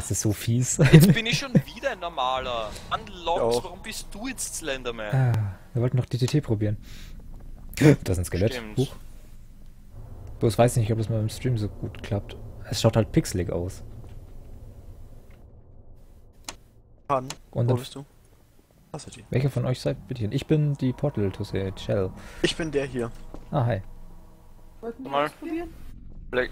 Das ist so fies. Jetzt bin ich schon wieder ein normaler. Unlocked, Auch. warum bist du jetzt Slenderman? Ah, wir wollten noch DTT probieren. Das ist ein Skelett. Stimmt. Huch. Bloß weiß nicht, ob das mal im Stream so gut klappt. Es schaut halt pixelig aus. Pardon, Und wo dann, bist du? Was ist die? welcher von euch seid bitte? Ich bin die Portal to say Shell. Ich bin der hier. Ah, hi. Wollten wir Mal. ausprobieren? Black.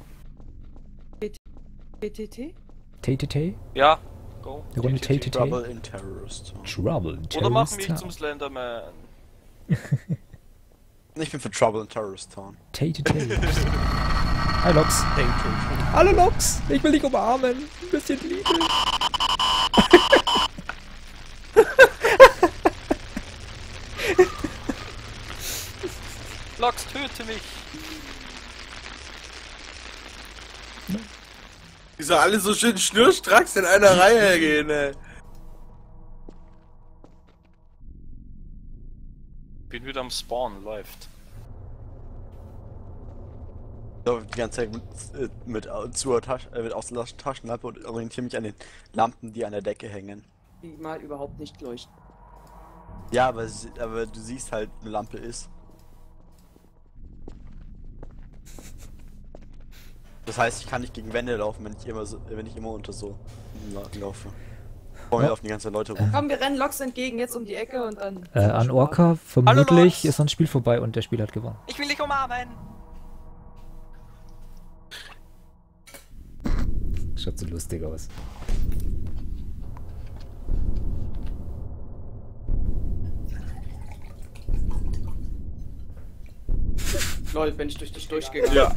BTT? TTT? Ja, go. Eine Runde TTT? Trouble in Terrorist. Trouble. Oder mach mich Terrorist zum Slenderman. Ich bin für Trouble in Terrorist Town. TTT. Hi Lox. Hallo Lox. Ich will dich umarmen. Ein bisschen Liebe. Lox, töte mich. Die so alle so schön schnurstracks in einer Reihe gehen, ey. Bin wieder am Spawn, läuft. So, die ganze Zeit mit ausgelassenen Taschenlampe und orientiere mich an den Lampen, die an der Decke hängen. Die mal überhaupt nicht leuchten. Ja, aber du siehst halt, eine Lampe ist. Das heißt, ich kann nicht gegen Wände laufen, wenn ich immer unter so laufe. Vor mir laufen die ganzen Leute rum. Komm, wir rennen Loks entgegen, jetzt um die Ecke und dann... An Orca, Hallo, vermutlich Lox. ist ein Spiel vorbei und der Spieler hat gewonnen. Ich will dich umarmen. Schaut so lustig aus. Lol, wenn ich durch dich durchgehe. Ja.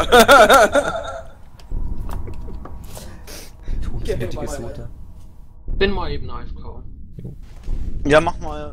Todesmutige mal. Soda. Bin mal eben AFK. Ja, mach mal.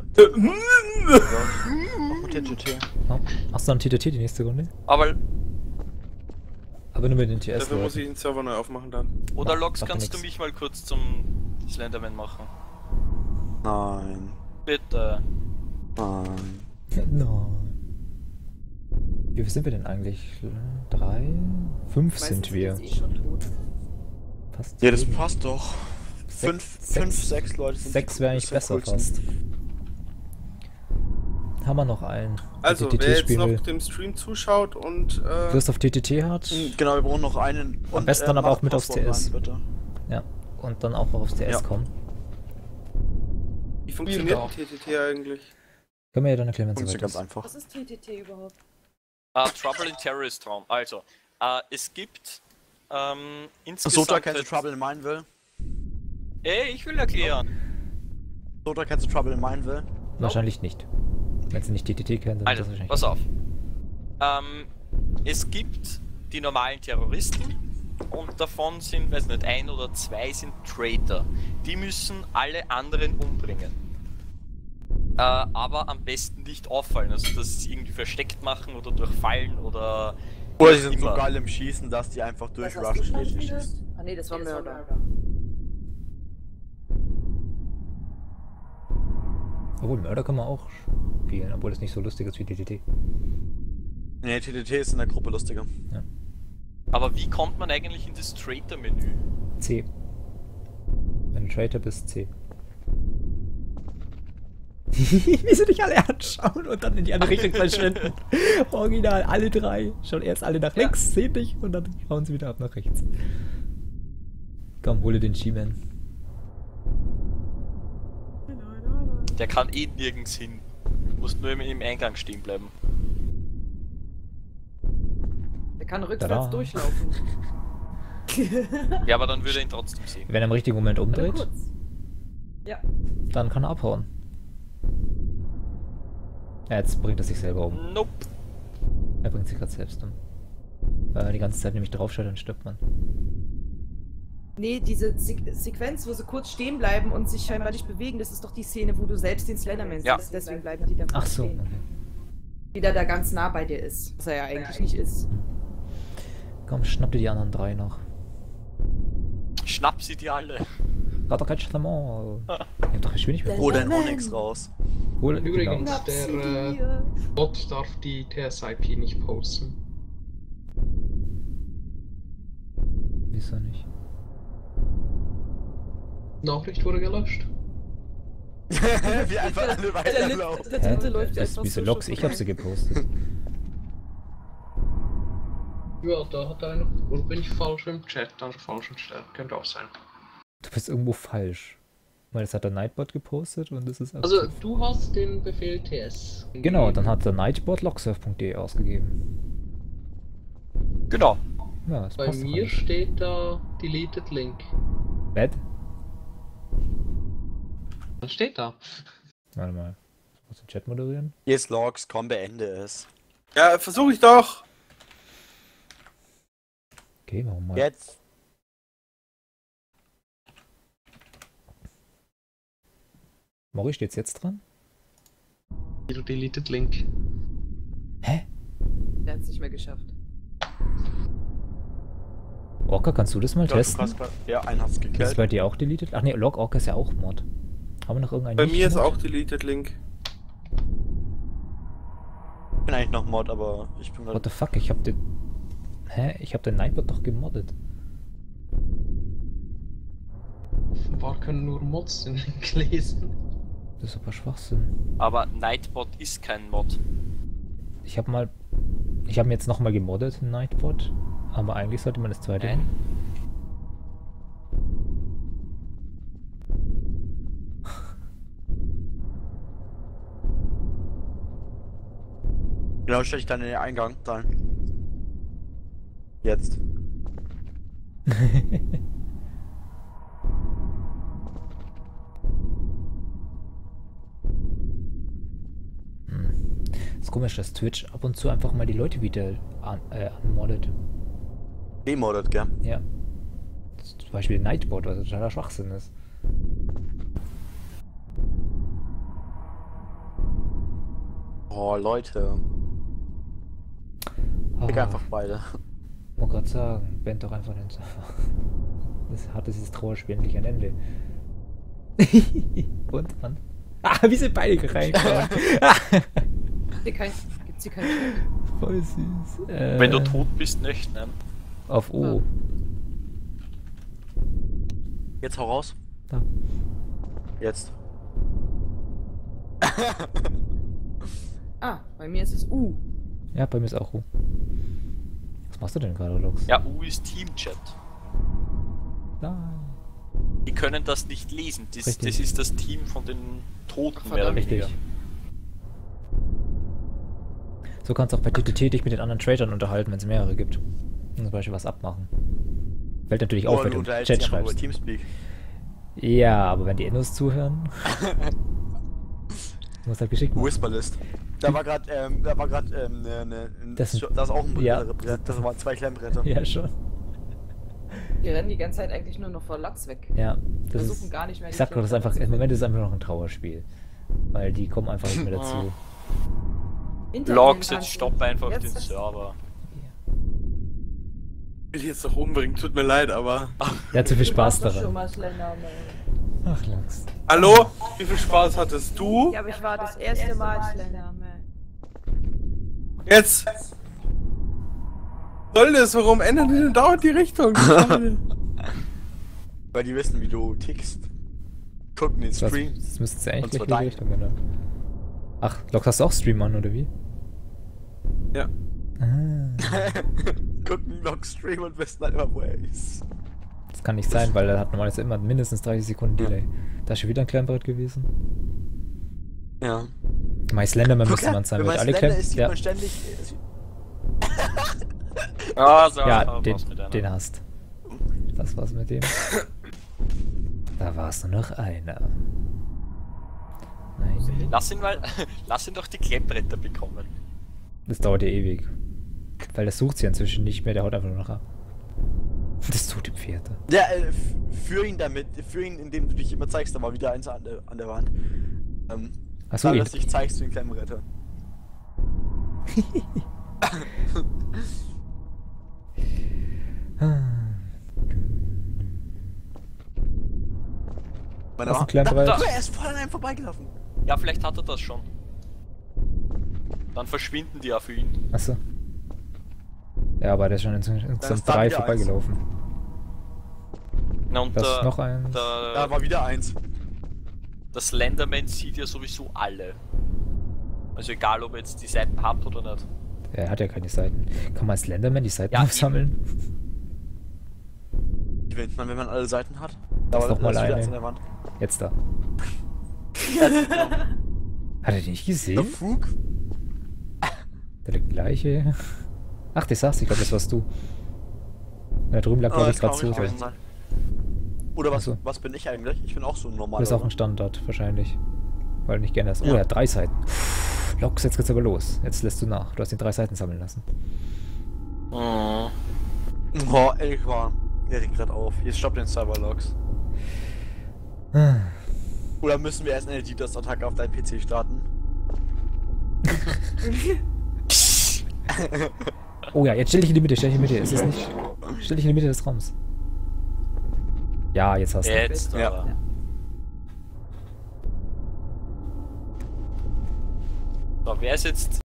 Mach mal TTT. Oh. Hast du dann TTT die nächste Runde? Aber, Aber nur mit den TS. Dafür muss ich den Server neu aufmachen dann. oder Ja, Lox, macht kannst du nix. mich mal kurz zum Slenderman machen? Nein. Bitte. Nein. Nein. Wie viel sind wir denn eigentlich? 3? 5 sind wir. Meistens ist eh schon tot. Fast Ja, das 7. passt doch. Sechs Leute sind 6 wäre eigentlich sind besser coolsten. fast. Haben wir noch einen? Also, TTT wer jetzt spielen noch will. dem Stream zuschaut und Du hast auf TTT hat. Genau, wir brauchen noch einen. Am besten dann aber mach auch mit aufs Passwort TS. rein, bitte. Ja. Und dann auch aufs TS Ja. kommen. wie funktioniert Ja. ein TTT eigentlich? Können wir ja dann erklären, wenn es Funktioniert soweit ganz ist. einfach. Was ist TTT überhaupt? Trouble in Terrorist Town. Also, es gibt insgesamt... Sota, kennst du Trouble in Mineville? Ey, ich will erklären. Sota, kennst du Trouble in Mineville? Wahrscheinlich nicht. Wenn sie nicht TTT kennen, dann Also, ist das wahrscheinlich pass auf. Es gibt die normalen Terroristen und davon sind, weiß nicht, 1 oder 2 sind Traitor. Die müssen alle anderen umbringen. Aber am besten nicht auffallen, also dass sie irgendwie versteckt machen oder durchfallen oder... Oder die sind so immer. geil im Schießen, dass die einfach Was hast du durchrushen, schon die wieder? schießen. Ah ne, das war Mörder. Obwohl, Mörder kann man auch spielen, obwohl es nicht so lustig ist wie TTT. Nee, TTT ist in der Gruppe lustiger. Aber wie kommt man eigentlich in das Traitor-Menü? C. Wenn du Traitor bist, C. Wie sie dich alle anschauen und dann in die andere Richtung verschwinden. Original, alle 3. Schauen erst alle nach links, sehen dich und dann hauen sie wieder ab nach rechts. Komm, hole den G-Man. Der kann eh nirgends hin. Du musst nur im Eingang stehen bleiben. Der kann rückwärts Tada. durchlaufen. Ja, aber dann würde er ihn trotzdem sehen. Wenn er im richtigen Moment Warte umdreht, kurz. Ja. dann kann er abhauen. Ja, jetzt bringt er sich selber um. Nope. Er bringt sich gerade selbst um. Weil er die ganze Zeit nämlich draufschaut, dann stirbt man. Nee, diese Sequenz, wo sie kurz stehen bleiben und sich scheinbar nicht bewegen, das ist doch die Szene, wo du selbst den Slenderman Ja. siehst. Deswegen bleiben die da Ach so. stehen. Okay. Wieder da ganz nah bei dir ist. Was er ja eigentlich nicht ist. Komm, schnapp dir die anderen 3 noch. Schnapp sie die alle. Gotta catch them all. Ich hab doch Geschwindigkeit. Hol dein Onyx raus. Hol, Übrigens, genau. der Bot darf die TS-IP nicht posten. Wieso nicht? Nachricht wurde gelöscht. Wie einfach alle Der weiterlaufen. dritte läuft Das einfach diese so Logs, schon ich habe sie gepostet. Ja, da hat einer. Oder bin ich falsch im Chat? An der falschen Stelle. Könnte auch sein. Du bist irgendwo falsch. Weil das hat der Nightbot gepostet und das ist Also, aktiv. du hast den Befehl TS. Genau, dann hat der Nightbot logsurf.de ausgegeben. Genau. Ja, das Bei passt doch mir alles. steht da Deleted Link. Bad? Was steht da? Warte mal. Muss den Chat moderieren? Jetzt Logs, komm, beende es. Ja, versuch ich doch. Okay, warum mal? Jetzt. Mori, steht's jetzt dran? Wieder Deleted Link. Hä? Der hat es nicht mehr geschafft. Orca, kannst du das mal Ich glaub, du testen? hast grad- Ja, einen hat's Ist gekillt. bei dir auch deleted? Ach ne, Log Orca ist ja auch Mod. Haben wir noch irgendeinen Bei mir ist Nicht-Mod? auch Deleted Link. Ich bin eigentlich noch Mod, aber ich bin What gerade. the fuck, ich hab den... Hä? Ich hab den Nightbot doch gemoddet. Offenbar können nur Mods den Link lesen. Das ist aber Schwachsinn. Aber Nightbot ist kein Mod. Ich hab mal... Ich hab ihn jetzt nochmal gemoddet, den Nightbot. Aber eigentlich sollte man das zweite... Nein. Genau, stell ich dann in den Eingang. Dann. Jetzt. Ist komisch, dass Twitch ab und zu einfach mal die Leute wieder anmoddet. Demoddet, gell? Ja. Das ist zum Beispiel Nightbot, was totaler Schwachsinn ist. Oh, Leute. Pick einfach beide. Wollte gerade sagen, band doch einfach den Server. Das hat dieses Trauerspiel endlich ein Ende. Und an. Ah, wie sind beide reingekommen? Gibt's hier keinen Chat? Voll süß. Wenn du tot bist, nicht, ne? Auf O. Jetzt hau raus. Da. Jetzt. Ah, bei mir ist es U. Ja, bei mir ist auch O. Was machst du denn gerade, Lox? Ja, U ist Teamchat. Nein. Die können das nicht lesen. Das Richtig. ist das Team von den Toten, mehr oder Verdammt. weniger. Richtig. So kannst du auch bei TTT dich mit den anderen Tradern unterhalten, wenn es mehrere gibt. Und zum Beispiel was abmachen. Fällt natürlich auf, wenn du im unterhältst Chat dich einfach über schreibst. Teamspeak. Ja, aber wenn die Endos zuhören. Muss halt geschickt machen. Whisperlist. Da war gerade, Das sind- das ist auch ein ja. Brett, das waren 2 Klemmbretter. Ja, schon. Wir rennen die ganze Zeit eigentlich nur noch vor Lachs weg. Ja, das Versuchen ist. gar nicht mehr Ich die sag doch, das ist einfach. Klemmbretter Im zu Moment ist es einfach noch ein Trauerspiel. Weil die kommen einfach nicht mehr dazu. Hinter Logs, ihnen jetzt kannst stopp du- einfach Jetzt den ist- Server. Ich will jetzt doch umbringen, tut mir leid, aber. Ja, zu viel Du Spaß warst doch schon daran. mal Slenderman. Ach, Lachs. Hallo? Wie viel Spaß hattest du? Ja, aber ich war das erste Mal Slenderman. Jetzt! Soll das? Warum ändern die denn dauernd die Richtung? Weil die wissen, wie du tickst. Gucken den Das Stream. müsste ja eigentlich Und gleich zwar in die dein. Richtung ändern. Ach, Lox, hast du auch Stream an, oder wie? Ja. Ah, Gucken Log Stream und wissen halt immer, wo er ist. das kann nicht sein, weil er hat normalerweise immer mindestens 30 Sekunden Delay. Da ist schon wieder ein Klemmbrett gewesen. Ja. My Slenderman Guck müsste man her, sein, wenn mit man alle Slender Klemm. ist, sieht Ja, man ständig. Ah, so, ja aber den, was mit einer. den hast. Das war's mit dem. Da war es nur noch einer. Nein, Lass ihn doch die Klemmbretter bekommen. das dauert ja ewig. Weil das sucht sie inzwischen nicht mehr, der haut einfach nur noch ab. Das tut die Pferde. Ja, führ ihn damit. Führ ihn, indem du dich immer zeigst, da war wieder eins an der Wand. Achso, Dann, dass du dich zeigst, den Klemmretter. Das ist ein Klemmbrett. Da, er ist voll an einem vorbeigelaufen. Ja, vielleicht hat er das schon. Dann verschwinden die ja für ihn. Achso. Ja, aber der ist schon insgesamt dann 3 wieder vorbeigelaufen. Na, und Das ist noch eins. Da war wieder eins. das Slenderman sieht ja sowieso alle. Also egal, ob er jetzt die Seiten hat oder nicht. Er hat ja keine Seiten. Kann man als Slenderman die Seiten Ja, aufsammeln? Gewinnt man, wenn man alle Seiten hat? Das ist Da doch mal ist wieder eine. eins in der Wand. Jetzt da. Hat er die nicht Der gesehen? Fug? Der gleiche. Ach, das sagst du, ich glaube, das warst du. Da drüben lag, glaube ich, gerade so. gewesen sein. Oder was, Ach so. was bin ich eigentlich? Ich bin auch so ein normaler. Das ist auch ein Standard, wahrscheinlich. Weil du nicht gerne hast. Oh, er hat 3 Seiten. Lox, jetzt geht's aber los. Jetzt lässt du nach. Du hast ihn 3 Seiten sammeln lassen. Mhm. Oh, Elquan. Der regt gerade auf. Jetzt stoppt den Cyberlogs. Oder müssen wir erst eine DDoS-Attacke auf deinen PC starten? Oh ja, jetzt stell dich in die Mitte, stell dich in die Mitte. Ist es nicht? Stell dich in die Mitte des Raums. Ja, jetzt hast du. Jetzt, Ja. aber. So, wer ist jetzt